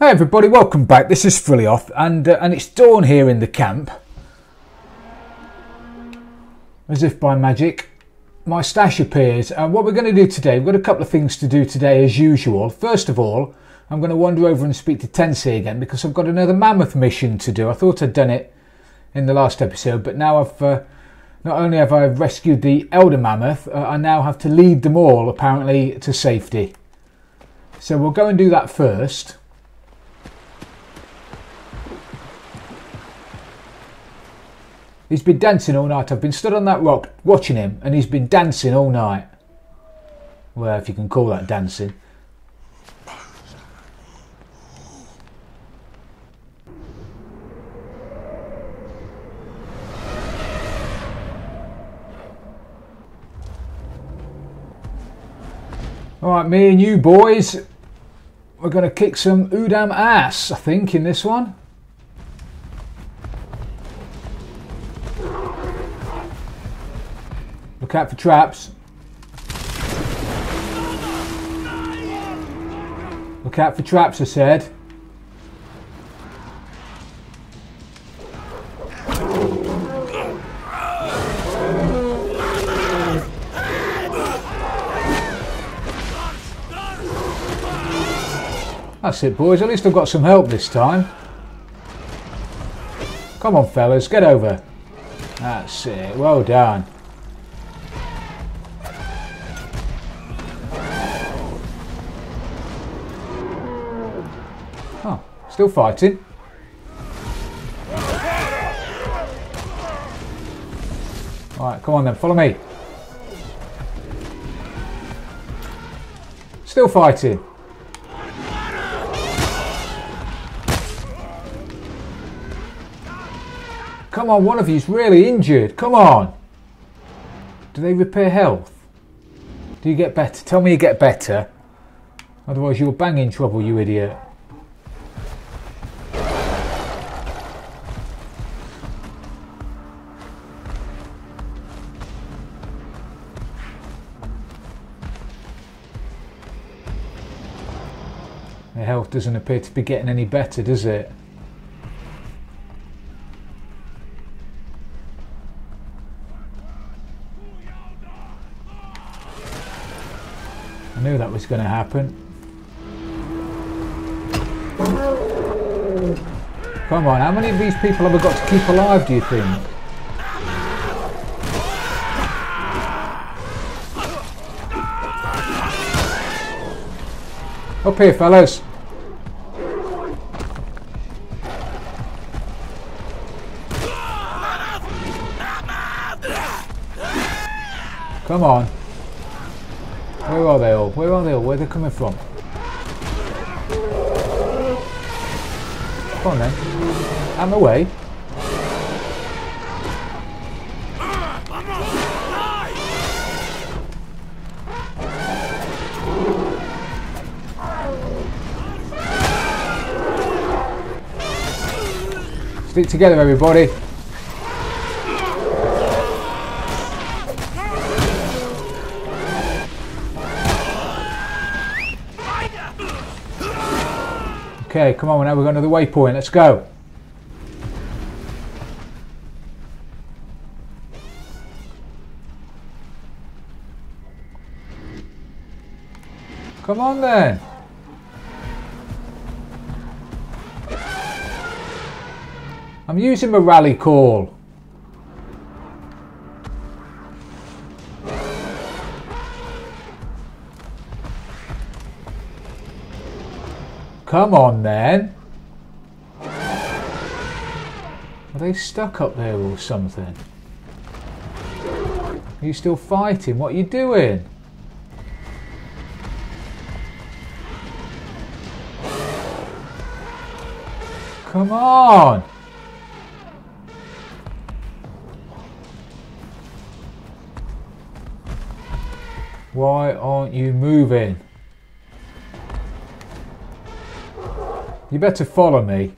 Hey everybody, welcome back. This is Frilioth and it's dawn here in the camp. As if by magic, my stash appears. And what we're going to do today, we've got a couple of things to do today as usual. First of all, I'm going to wander over and speak to Tensei again because I've got another mammoth mission to do. I thought I'd done it in the last episode, but now I've not only have I rescued the elder mammoth, I now have to lead them all apparently to safety. So we'll go and do that first. He's been dancing all night. I've been stood on that rock watching him and he's been dancing all night. Well, if you can call that dancing. Alright, me and you boys, we're going to kick some Udam ass, I think, in this one. Look out for traps. Look out for traps, I said. That's it, boys. At least I've got some help this time. Come on, fellas, get over. That's it. Well done. Oh, still fighting. Alright, come on then, follow me. Still fighting. Come on, one of you's really injured. Come on. Do they repair health? Do you get better? Tell me you get better. Otherwise you're bang in trouble, you idiot. Their health doesn't appear to be getting any better, does it? I knew that was going to happen. Come on, how many of these people have I got to keep alive, do you think? Up here, fellas. Come on. Where are they all? Where are they all? Where are they coming from? Come on then. Out of my way. Stick together, everybody. Okay, come on, now we've got another waypoint, let's go. Come on then. I'm using my rally call. Come on then. Are they stuck up there or something? Are you still fighting? What are you doing? Come on. Why aren't you moving? You better follow me.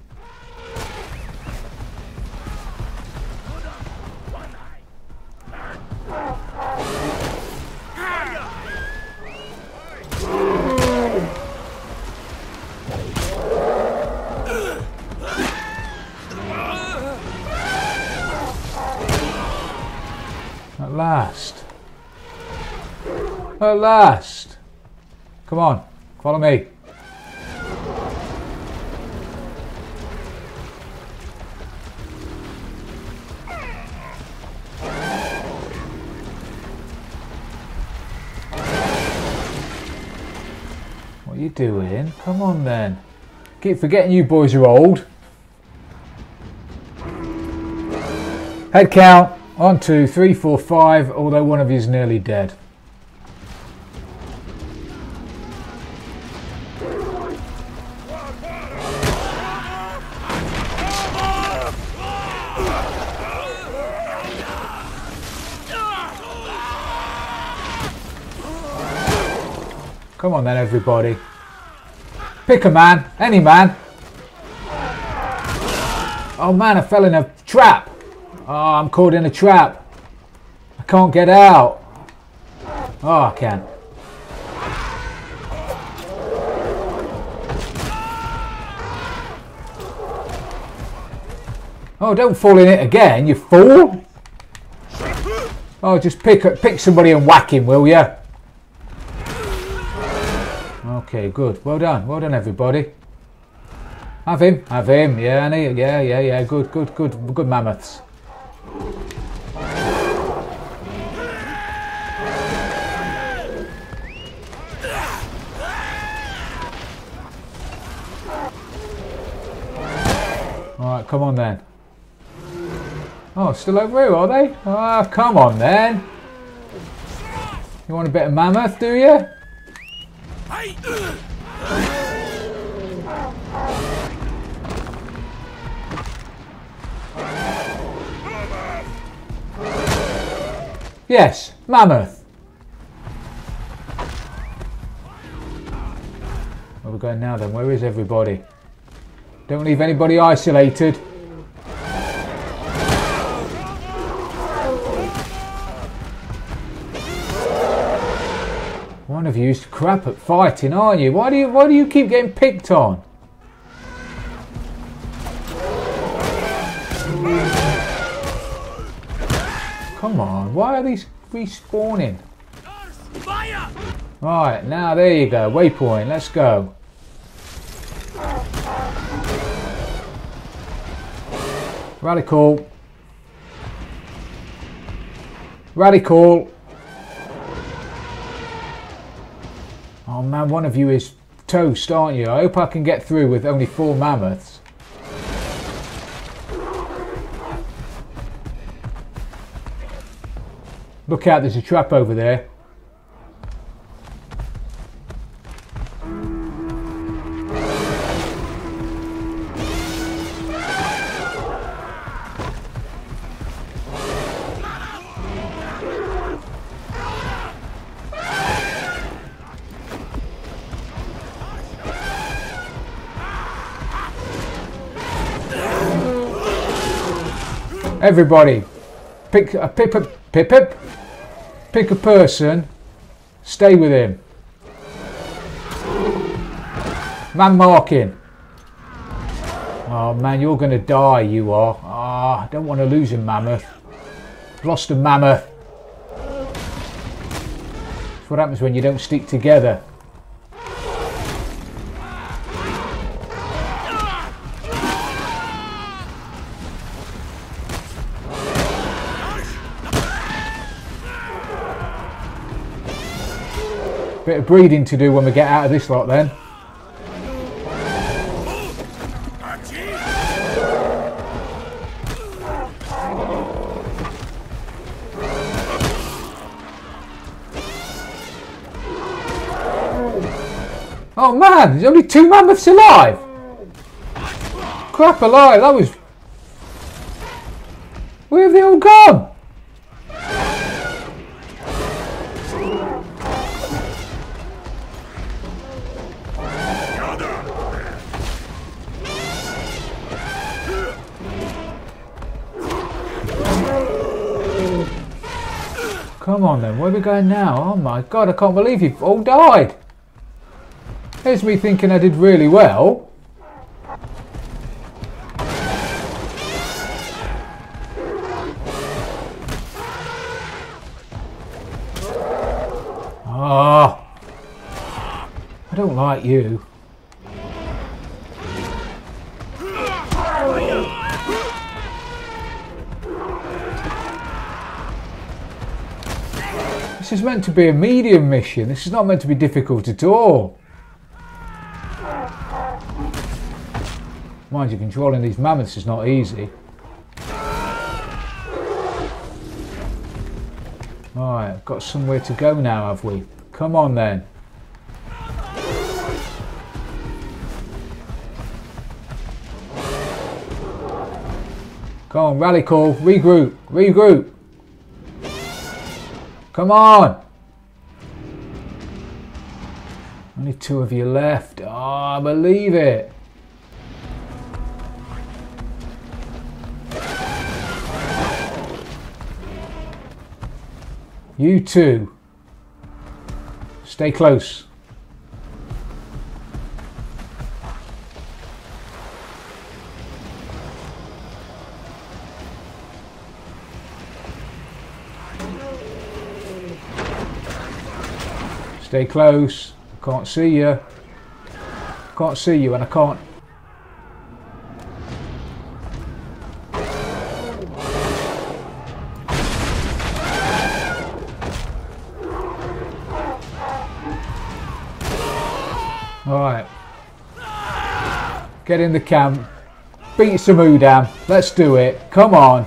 last. At last. Come on, follow me. What are you doing? Come on then. Keep forgetting you boys are old. Head count. 1, 2, 3, 4, 5, although one of you is nearly dead. Come on then, everybody. Pick a man, any man. Oh man, I fell in a trap. Oh, I'm caught in a trap. I can't get out. Oh, I can. Oh, don't fall in it again, you fool. Oh, just pick somebody and whack him, will you? Okay, good. Well done everybody. Have him, yeah, good mammoths. Alright, come on then. Oh, still over here, are they? Ah, come on then. You want a bit of mammoth, do you? Yes, mammoth. Where are we going now then? Where is everybody? Don't leave anybody isolated. One of you's crap at fighting, aren't you? Why do you keep getting picked on? Come on, why are these respawning? Right, now there you go, waypoint, let's go. Radical. Radical. Oh man, one of you is toast, aren't you? I hope I can get through with only 4 mammoths. Look out, there's a trap over there. Everybody, pick a person, stay with him. Man marking. Oh man, you're gonna die, you are. Ah, I don't want to lose a mammoth. Lost a mammoth. That's what happens when you don't stick together. Bit of breeding to do when we get out of this lot then. Oh man, there's only 2 mammoths alive! Crap alive, that was... Where have they all gone? Come on then, where are we going now? Oh my god, I can't believe you've all died. Here's me thinking I did really well. Oh, I don't like you. This is meant to be a medium mission. This is not meant to be difficult at all. Mind you, controlling these mammoths is not easy. Alright, I've got somewhere to go now, have we? Come on then. Come on, rally call, regroup, regroup. Come on. Only 2 of you left. Oh, I believe it. You two, stay close. Stay close. I can't see you. Can't see you, and I can't. Alright, get in the camp, beat some Udam, let's do it, come on.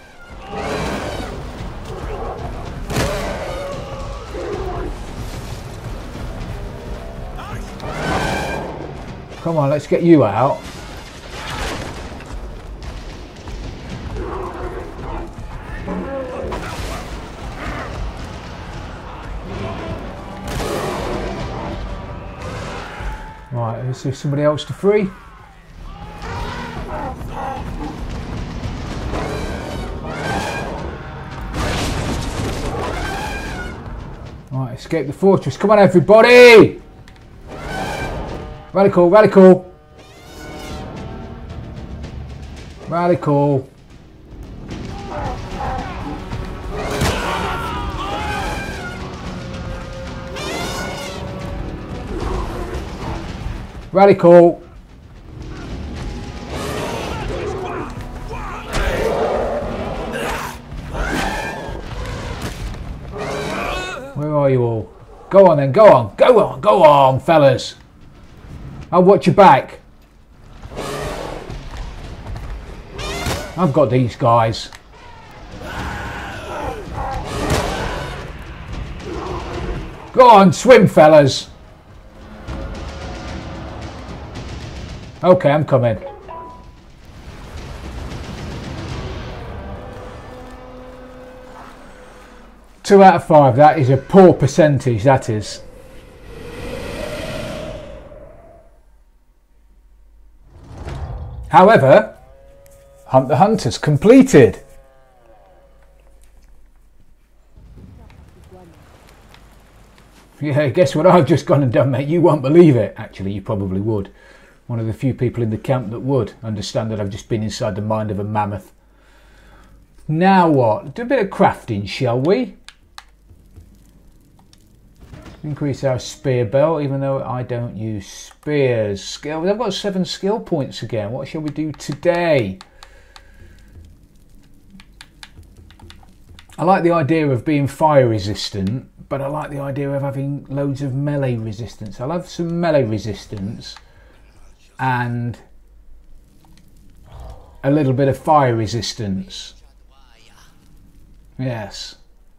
Come on, let's get you out. Right, is there somebody else to free? Right, escape the fortress. Come on, everybody! Radical, radical! Radical. Radical. Where are you all? Go on then, go on, go on, go on, fellas. I'll watch your back. I've got these guys. Go on, swim, fellas. Okay, I'm coming. Two out of 5, that is a poor percentage, that is. However, Hunt the Hunters completed. Yeah, guess what I've just gone and done, mate? You won't believe it. Actually, you probably would. One of the few people in the camp that would understand that I've just been inside the mind of a mammoth. Now what? Do a bit of crafting, shall we? Increase our spear belt, even though I don't use spears. Skill. I've got 7 skill points again. What shall we do today? I like the idea of being fire resistant, but I like the idea of having loads of melee resistance. I'll have some melee resistance and a little bit of fire resistance. Yes.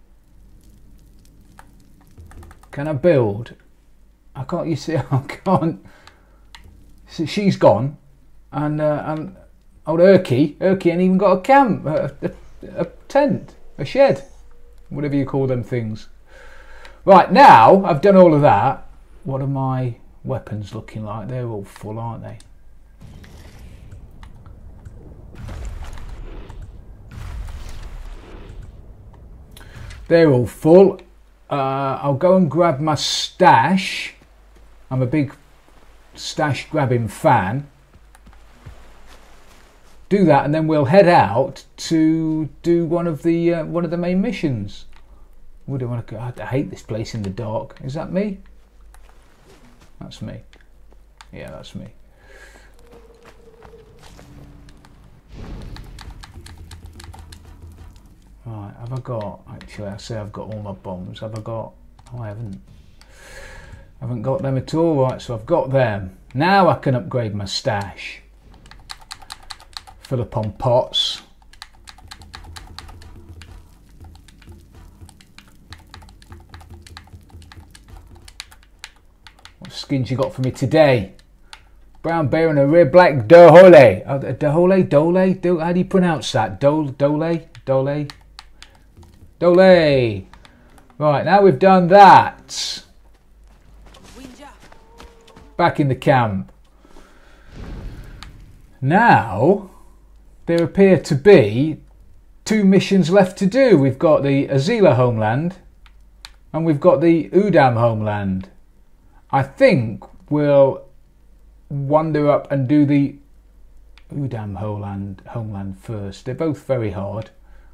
Can I build? I can't. You see, I can't. So she's gone, and old Erky ain't even got a camp, a tent, a shed, whatever you call them things. Right, now I've done all of that. What are my weapons looking like? They're all full, aren't they? They're all full. I'll go and grab my stash. I'm a big stash grabbing fan. Do that, and then we'll head out to do one of the main missions. Would I want to go? I hate this place in the dark. Is that me? That's me. Yeah, that's me. Right, have I got... Actually, I say I've got all my bombs. Have I got... Oh, I haven't. I haven't got them at all. Right, so I've got them. Now I can upgrade my stash. Fill up on pots. What skins you got for me today? Brown bear and a red black Dahole. Dahole? Dole? How do you pronounce that? Dole? Dole? Right, now we've done that. Back in the camp. Now, there appear to be 2 missions left to do. We've got the Azila Homeland and we've got the Udam Homeland. I think we'll wander up and do the Udam Homeland first. They're both very hard.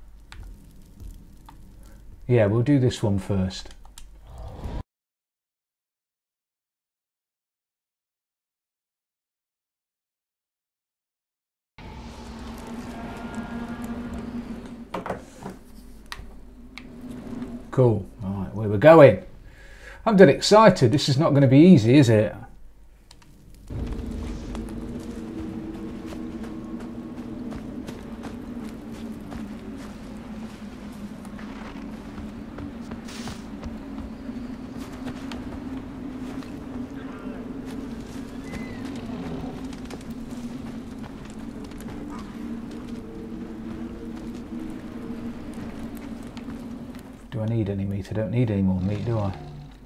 Yeah, we'll do this one first. Cool. Alright, where we're going. I'm dead excited. This is not going to be easy, is it? Do I need any meat? I don't need any more meat, do I?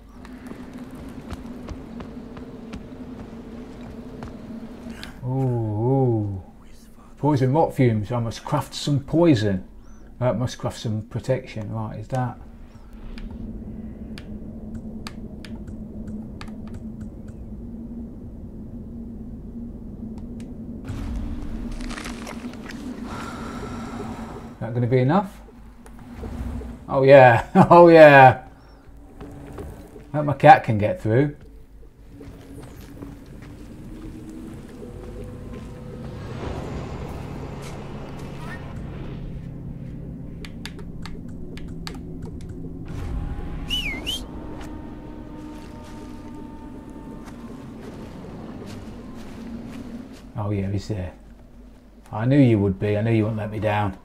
Ooh. Poison rot fumes. I must craft some poison. I must craft some protection. Right, is that... That going to be enough? Oh yeah, oh yeah. I hope my cat can get through. Oh yeah, he's there. I knew you would be. I knew you wouldn't let me down.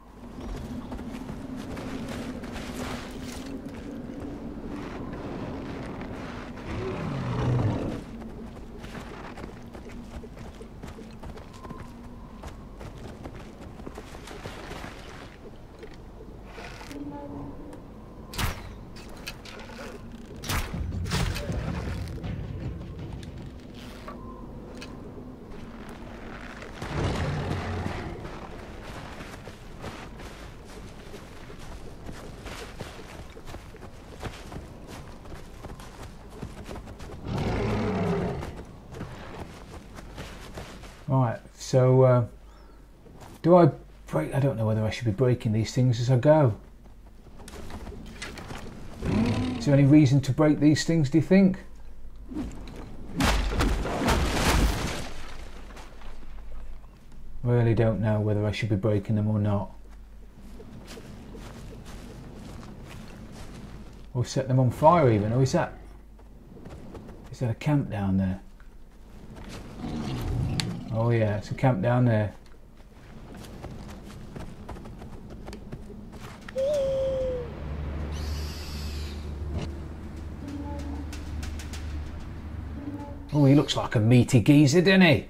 Right, so do I break? I don't know whether I should be breaking these things as I go. Is there any reason to break these things, do you think? Really don't know whether I should be breaking them or not. Or set them on fire even, or is that a camp down there? Oh yeah, it's a camp down there. Oh, he looks like a meaty geezer, doesn't he?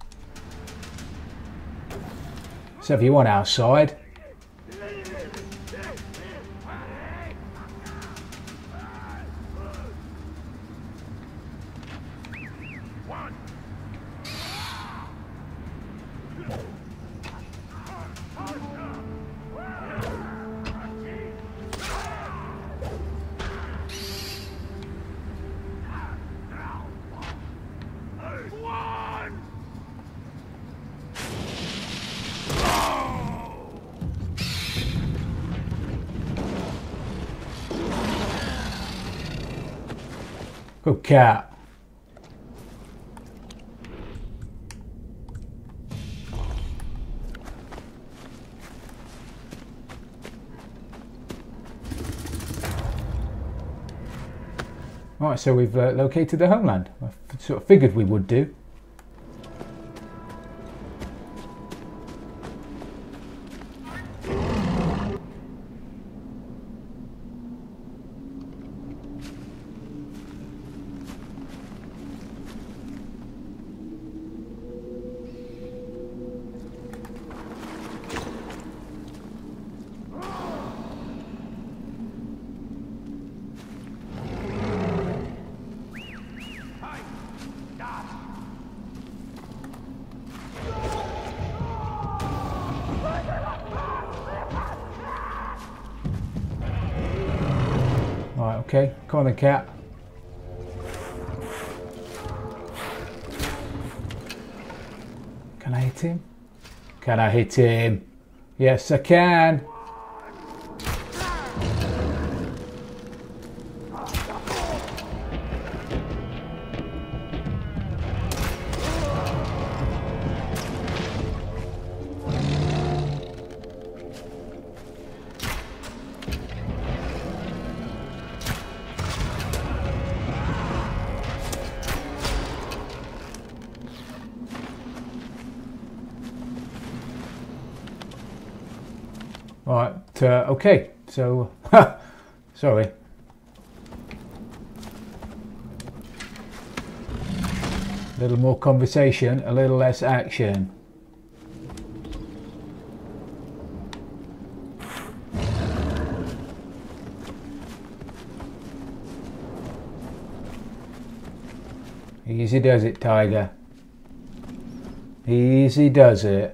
So if you want outside. Oh, cat. Right, so we've located the homeland. I sort of figured we would do. Right, okay, come on then, cat. Can I hit him? Can I hit him? Yes, I can. Right, okay, so, sorry. A little more conversation, a little less action. Easy does it, Tiger. Easy does it.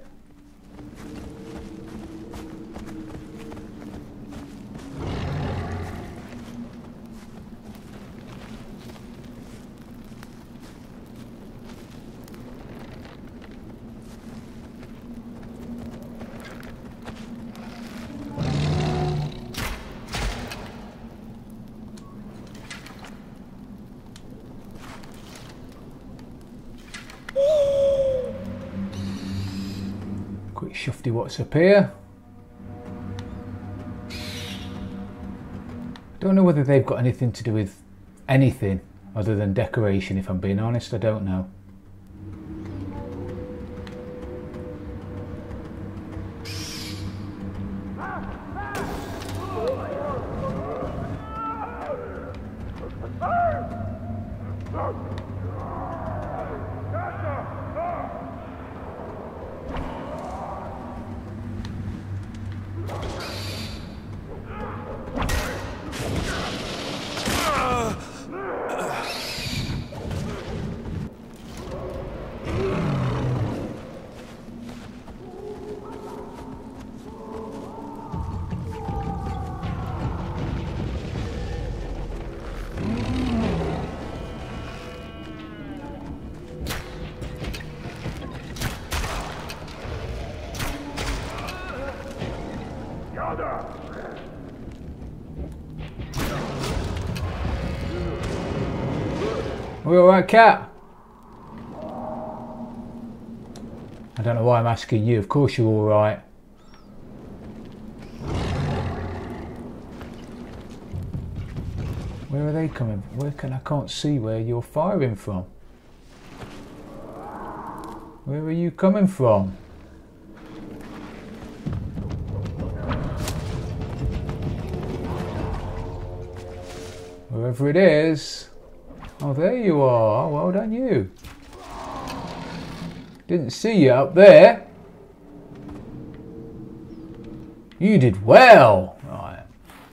Quick shufty what's up here. Don't know whether they've got anything to do with anything other than decoration, if I'm being honest, I don't know. Are we alright, cat? I don't know why I'm asking you, of course you're alright. Where are they coming? I can't see where you're firing from. Where are you coming from? Wherever it is. Oh, there you are. Well done, you. Didn't see you up there. You did well. Right.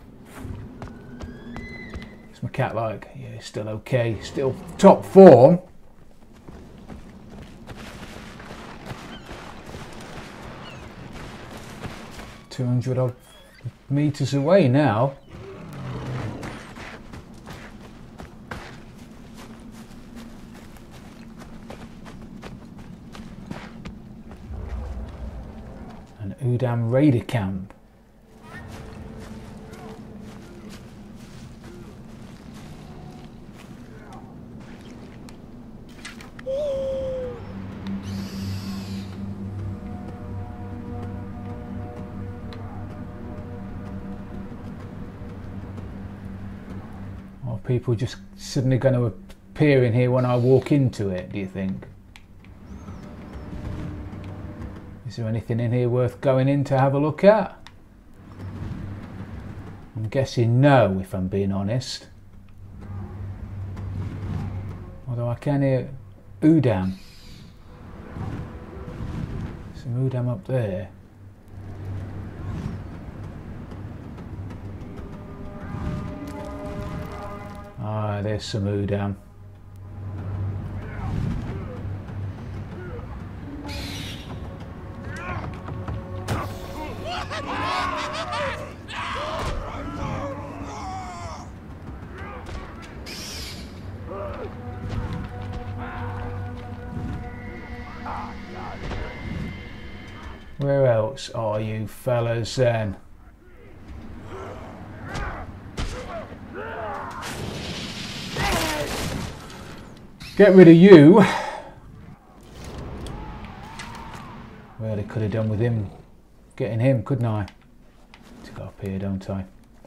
What's my cat like? Yeah, still okay. Still top form. $200 odd meters away now. An Udam raider camp. people just suddenly going to appear in here when I walk into it, do you think? Is there anything in here worth going in to have a look at? I'm guessing no, if I'm being honest. Although I can hear Udam. Some Udam up there. Ah, there's some Udam. Where else are you fellas then? Get rid of you. Well, I could have done with him, getting him, couldn't I? To go up here, don't I?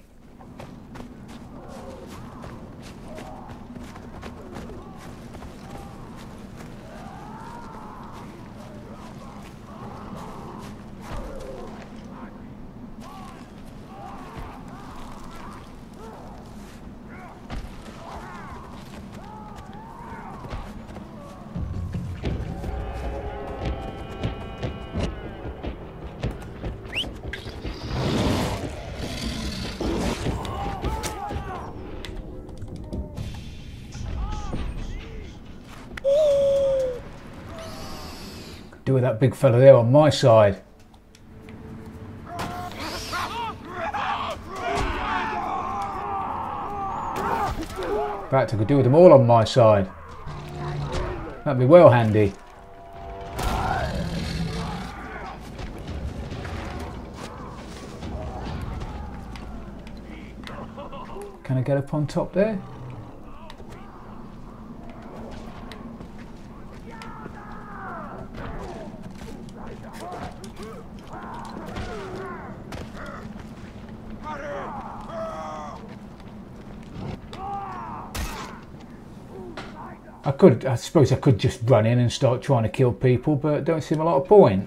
Do with that big fella there on my side. In fact, I could do with them all on my side. That'd be well handy. Can I get up on top there? I suppose I could just run in and start trying to kill people, but don't seem a lot of point.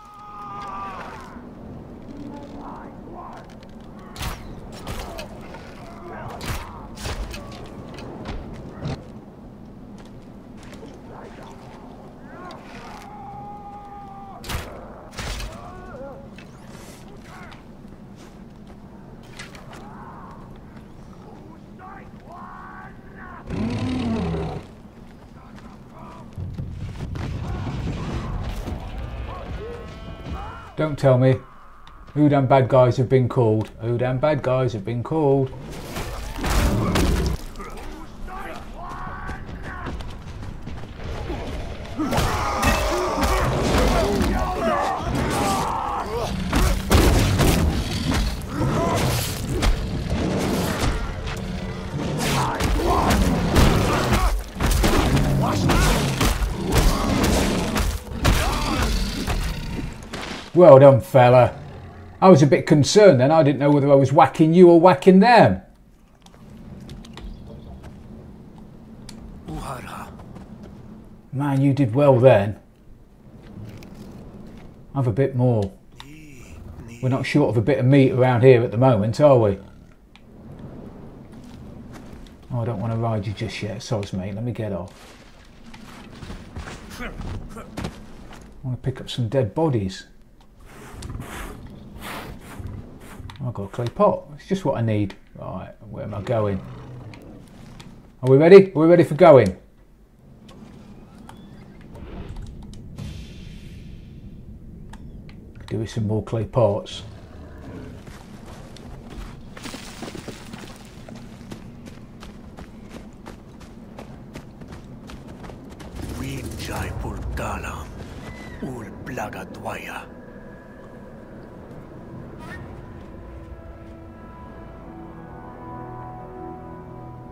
Don't tell me. Udam bad guys have been called. Udam bad guys have been called. Well done, fella. I was a bit concerned then. I didn't know whether I was whacking you or whacking them. Man, you did well then. Have a bit more. We're not short of a bit of meat around here at the moment, are we? Oh, I don't want to ride you just yet. Soz, mate. Let me get off. I want to pick up some dead bodies. I've got a clay pot. It's just what I need. Right, where am I going? Are we ready? Are we ready for going? Could do with some more clay pots.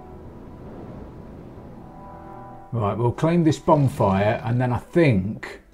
Right, we'll claim this bonfire and then I think